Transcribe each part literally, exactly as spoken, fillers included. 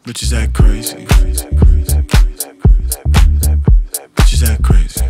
Bitches act crazy. Bitches act crazy.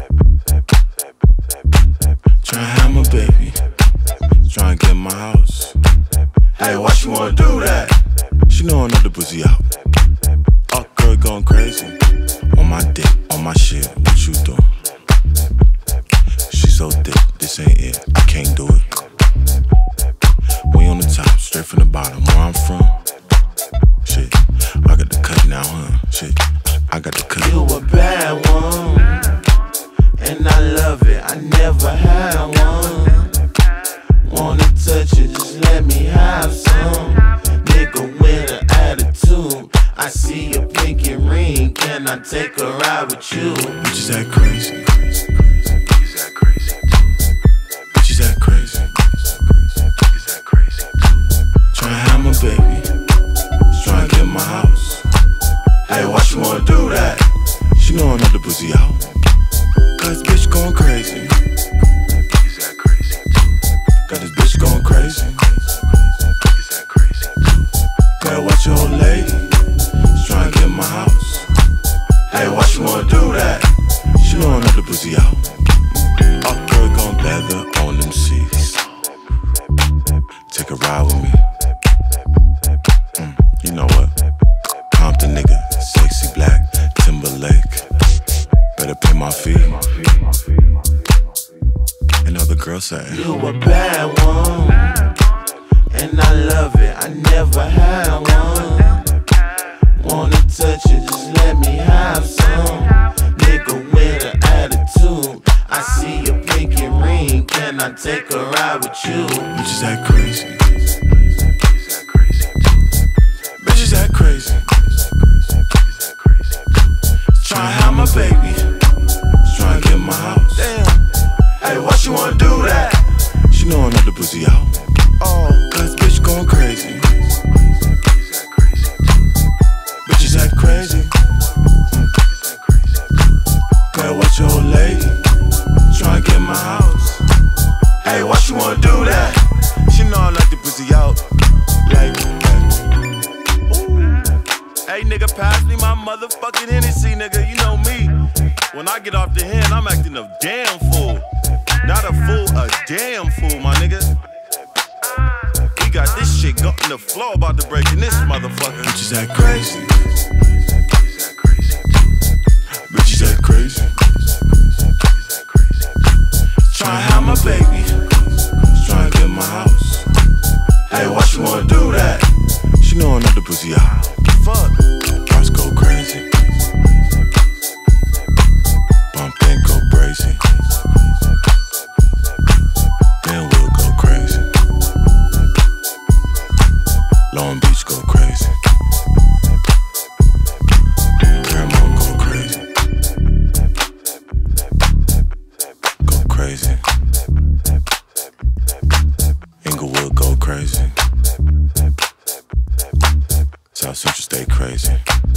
Try to have my baby. Try and get my house. Hey, why she wanna do that? She know another pussy out. Oh, girl going crazy. On my dick, on my shit. What you doing? She so thick, this ain't it. I can't do it. We on the top, straight from the bottom. Where I'm from. Shit, I got the cut now, huh? Shit, I got the cut. You a bad one, and I love it. I never had one. Wanna touch it, just let me have some. Nigga with an attitude. I see a pinky ring. Can I take a ride with you? Bitches act crazy. Bitches act crazy. Bitches act crazy. Bitches act crazy. Try to have my baby. Try to get my house. Hey, why she wanna do that? She know another pussy out. Cause bitch going crazy. Bitches act crazy. Got this bitch going crazy. Bitches act crazy. Gotta watch your old lady. She's trying to get my house. Hey, why she wanna do that? She know another pussy out. All girl gon' leather on them seats. Take a ride with me. Mm, you know what? Compton nigga, sexy black, Timberlake. Better pay my fee. And other girls saying, you a bad one, and I love it. I never had one. Wanna touch it, just let me have some. Nigga with an attitude. I see a pinky ring. Can I take a ride with you? bitches act crazy. Bitches act crazy. Try to have my baby. Try to get my house. Damn. Hey, why she wanna do that? She know another pussy out. Oh, cause bitch going crazy. Bitches act crazy. Gotta watch your old lady. Try to get my house. Hey, why she wanna do that? She know I like the pussy out. Like, hey, nigga, pass me my motherfucking Hennessy, nigga. You know me. When I get off the hand, I'm acting a damn fool. Not a fool, a damn fool, my nigga. We got this shit on the floor about to break in this motherfucker. bitches act crazy. Bitches act crazy. Try to have my baby. Try to get my house. Hey, why she wanna do that? She know another pussy out. Fuck. Cross go crazy. Bump then go crazy. Then we'll go crazy. Long Beach go crazy. Paramount go crazy. Go crazy. Inglewood go crazy. South Central stay crazy.